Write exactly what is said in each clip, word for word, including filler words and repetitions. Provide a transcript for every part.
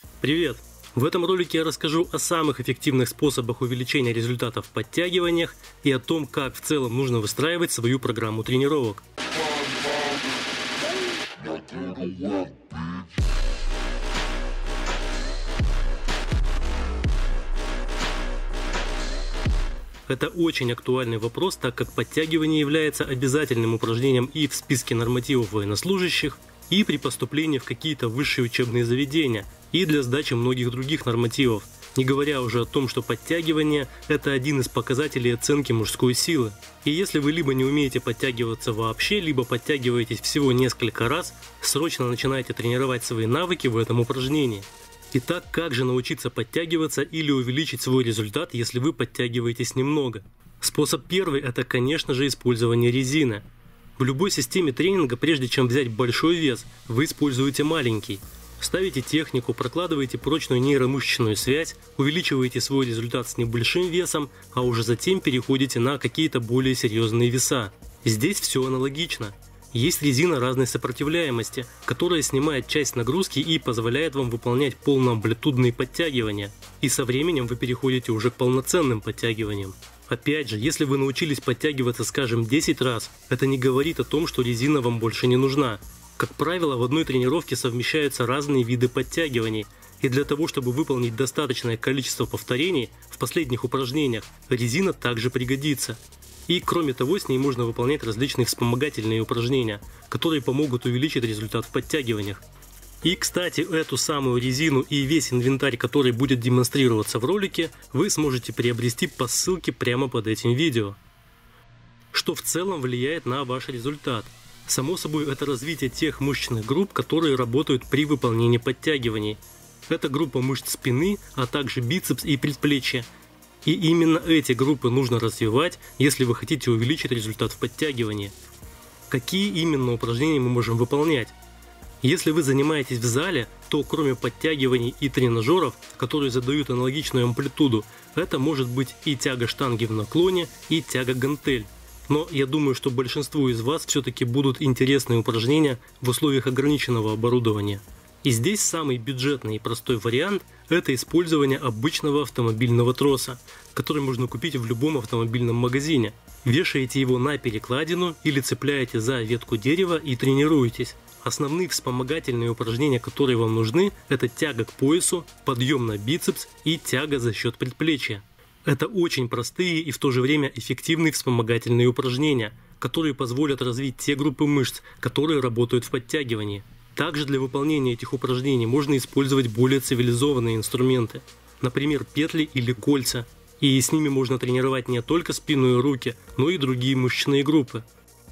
Привет! В этом ролике я расскажу о самых эффективных способах увеличения результатов в подтягиваниях и о том, как в целом нужно выстраивать свою программу тренировок. Это очень актуальный вопрос, так как подтягивание является обязательным упражнением и в списке нормативов военнослужащих, и при поступлении в какие-то высшие учебные заведения, и для сдачи многих других нормативов, не говоря уже о том, что подтягивание – это один из показателей оценки мужской силы. И если вы либо не умеете подтягиваться вообще, либо подтягиваетесь всего несколько раз, срочно начинайте тренировать свои навыки в этом упражнении. Итак, как же научиться подтягиваться или увеличить свой результат, если вы подтягиваетесь немного? Способ первый – это, конечно же, использование резины. В любой системе тренинга, прежде чем взять большой вес, вы используете маленький. Ставите технику, прокладываете прочную нейромышечную связь, увеличиваете свой результат с небольшим весом, а уже затем переходите на какие-то более серьезные веса. Здесь все аналогично. Есть резина разной сопротивляемости, которая снимает часть нагрузки и позволяет вам выполнять полноамплитудные подтягивания. И со временем вы переходите уже к полноценным подтягиваниям. Опять же, если вы научились подтягиваться, скажем, десять раз, это не говорит о том, что резина вам больше не нужна. Как правило, в одной тренировке совмещаются разные виды подтягиваний, и для того, чтобы выполнить достаточное количество повторений в последних упражнениях, резина также пригодится. И кроме того, с ней можно выполнять различные вспомогательные упражнения, которые помогут увеличить результат в подтягиваниях. И, кстати, эту самую резину и весь инвентарь, который будет демонстрироваться в ролике, вы сможете приобрести по ссылке прямо под этим видео. Что в целом влияет на ваш результат? Само собой, это развитие тех мышечных групп, которые работают при выполнении подтягиваний. Это группа мышц спины, а также бицепс и предплечья. И именно эти группы нужно развивать, если вы хотите увеличить результат в подтягивании. Какие именно упражнения мы можем выполнять? Если вы занимаетесь в зале, то кроме подтягиваний и тренажеров, которые задают аналогичную амплитуду, это может быть и тяга штанги в наклоне, и тяга гантель. Но я думаю, что большинству из вас все-таки будут интересные упражнения в условиях ограниченного оборудования. И здесь самый бюджетный и простой вариант – это использование обычного автомобильного троса, который можно купить в любом автомобильном магазине. Вешаете его на перекладину или цепляете за ветку дерева и тренируетесь. Основные вспомогательные упражнения, которые вам нужны, это тяга к поясу, подъем на бицепс и тяга за счет предплечья. Это очень простые и в то же время эффективные вспомогательные упражнения, которые позволят развить те группы мышц, которые работают в подтягивании. Также для выполнения этих упражнений можно использовать более цивилизованные инструменты, например, петли или кольца, и с ними можно тренировать не только спину и руки, но и другие мышечные группы.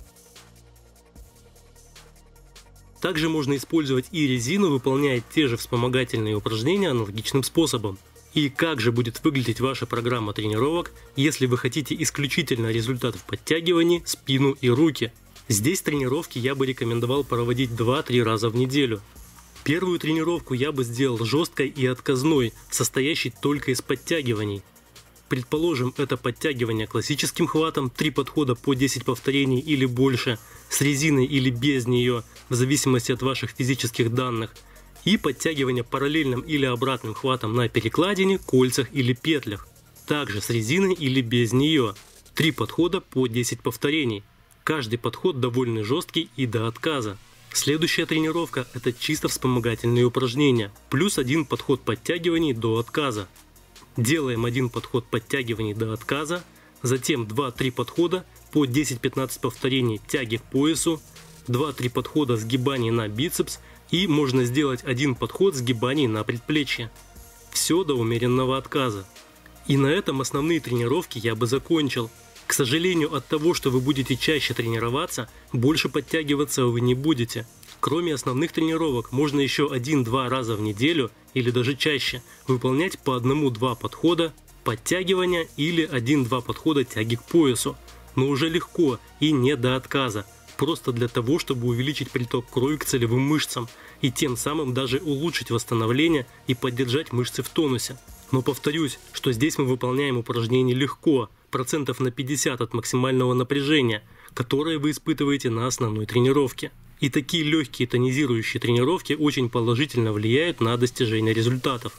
Также можно использовать и резину, выполняя те же вспомогательные упражнения аналогичным способом. И как же будет выглядеть ваша программа тренировок, если вы хотите исключительно результат в подтягивании, спину и руки? Здесь тренировки я бы рекомендовал проводить два-три раза в неделю. Первую тренировку я бы сделал жесткой и отказной, состоящей только из подтягиваний. Предположим, это подтягивание классическим хватом, три подхода по десять повторений или больше, с резиной или без нее, в зависимости от ваших физических данных, и подтягивание параллельным или обратным хватом на перекладине, кольцах или петлях, также с резиной или без нее, три подхода по десять повторений. Каждый подход довольно жесткий и до отказа. Следующая тренировка – это чисто вспомогательные упражнения, плюс один подход подтягиваний до отказа. Делаем один подход подтягиваний до отказа, затем два-три подхода по десять-пятнадцать повторений тяги к поясу, два-три подхода сгибаний на бицепс и можно сделать один подход сгибаний на предплечье. Все до умеренного отказа. И на этом основные тренировки я бы закончил. К сожалению, от того, что вы будете чаще тренироваться, больше подтягиваться вы не будете. Кроме основных тренировок, можно еще один-два раза в неделю или даже чаще выполнять по одному-два подхода подтягивания или один-два подхода тяги к поясу, но уже легко и не до отказа, просто для того, чтобы увеличить приток крови к целевым мышцам и тем самым даже улучшить восстановление и поддержать мышцы в тонусе. Но повторюсь, что здесь мы выполняем упражнения легко, процентов на пятьдесят от максимального напряжения, которое вы испытываете на основной тренировке. И такие легкие тонизирующие тренировки очень положительно влияют на достижение результатов.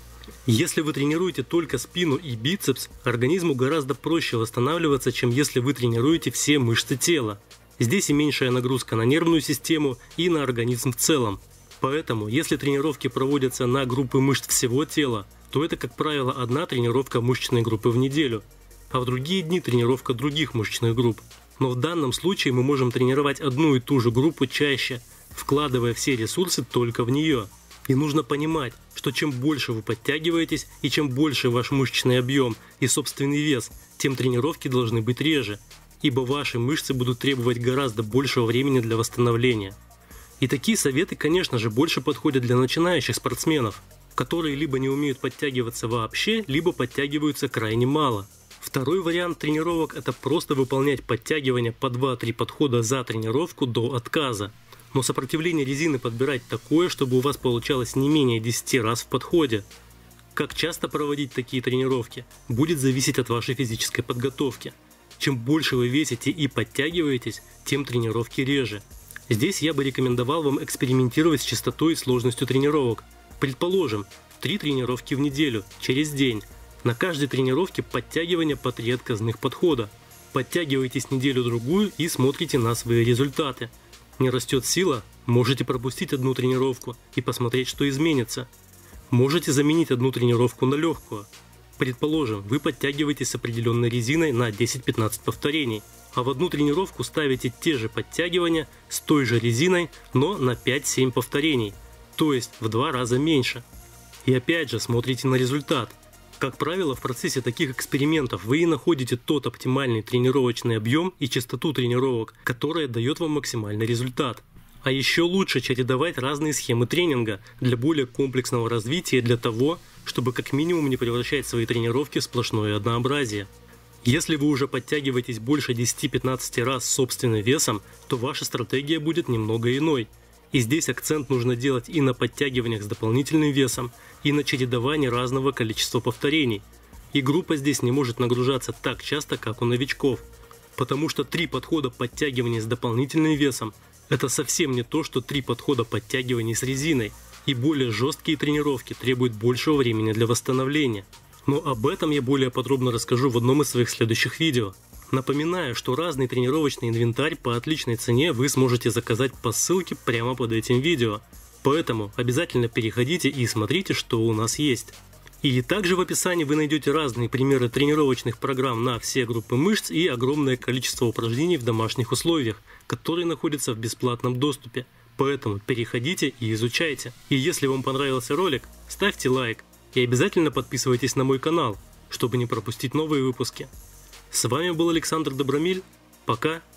Если вы тренируете только спину и бицепс, организму гораздо проще восстанавливаться, чем если вы тренируете все мышцы тела. Здесь и меньшая нагрузка на нервную систему и на организм в целом. Поэтому, если тренировки проводятся на группы мышц всего тела, то это, как правило, одна тренировка мышечной группы в неделю, а в другие дни тренировка других мышечных групп. Но в данном случае мы можем тренировать одну и ту же группу чаще, вкладывая все ресурсы только в нее. И нужно понимать, что чем больше вы подтягиваетесь и чем больше ваш мышечный объем и собственный вес, тем тренировки должны быть реже, ибо ваши мышцы будут требовать гораздо большего времени для восстановления. И такие советы, конечно же, больше подходят для начинающих спортсменов, которые либо не умеют подтягиваться вообще, либо подтягиваются крайне мало. Второй вариант тренировок – это просто выполнять подтягивания по два-три подхода за тренировку до отказа. Но сопротивление резины подбирать такое, чтобы у вас получалось не менее десяти раз в подходе. Как часто проводить такие тренировки, будет зависеть от вашей физической подготовки. Чем больше вы весите и подтягиваетесь, тем тренировки реже. Здесь я бы рекомендовал вам экспериментировать с частотой и сложностью тренировок. Предположим, три тренировки в неделю, через день. На каждой тренировке подтягивания по три отказных подхода. Подтягивайтесь неделю-другую и смотрите на свои результаты. Не растет сила, можете пропустить одну тренировку и посмотреть, что изменится. Можете заменить одну тренировку на легкую. Предположим, вы подтягиваетесь с определенной резиной на десять-пятнадцать повторений, а в одну тренировку ставите те же подтягивания с той же резиной, но на пять-семь повторений, то есть в два раза меньше. И опять же смотрите на результат. Как правило, в процессе таких экспериментов вы и находите тот оптимальный тренировочный объем и частоту тренировок, которая дает вам максимальный результат. А еще лучше чередовать разные схемы тренинга для более комплексного развития, для того, чтобы как минимум не превращать свои тренировки в сплошное однообразие. Если вы уже подтягиваетесь больше десяти-пятнадцати раз с собственным весом, то ваша стратегия будет немного иной. И здесь акцент нужно делать и на подтягиваниях с дополнительным весом, и на чередовании разного количества повторений. И группа здесь не может нагружаться так часто, как у новичков. Потому что три подхода подтягиваний с дополнительным весом – это совсем не то, что три подхода подтягиваний с резиной. И более жесткие тренировки требуют большего времени для восстановления. Но об этом я более подробно расскажу в одном из своих следующих видео. Напоминаю, что разный тренировочный инвентарь по отличной цене вы сможете заказать по ссылке прямо под этим видео. Поэтому обязательно переходите и смотрите, что у нас есть. И также в описании вы найдете разные примеры тренировочных программ на все группы мышц и огромное количество упражнений в домашних условиях, которые находятся в бесплатном доступе. Поэтому переходите и изучайте. И если вам понравился ролик, ставьте лайк и обязательно подписывайтесь на мой канал, чтобы не пропустить новые выпуски. С вами был Александр Добромиль. Пока.